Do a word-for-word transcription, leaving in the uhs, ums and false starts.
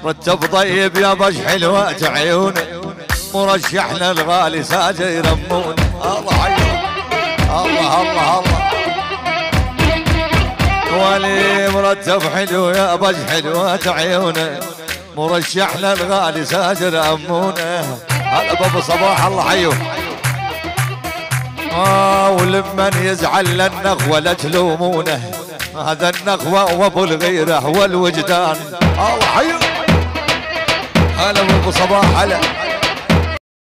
رتب طيب يا بش حلوة عيونه مرشحنا الغالي ساجة يرمون. الله حيو الله الله الله ولي مرتب حلو يا بش حلوة عيونه مرشحنا الغالي ساجة يرمونه. هلا بابو صباح الله حيو. آه ولمن يزعل للنخوة لا تلومونه هذا النخوة وابو الغيرة والوجدان. الله حيو هلا بابو صباح هلا.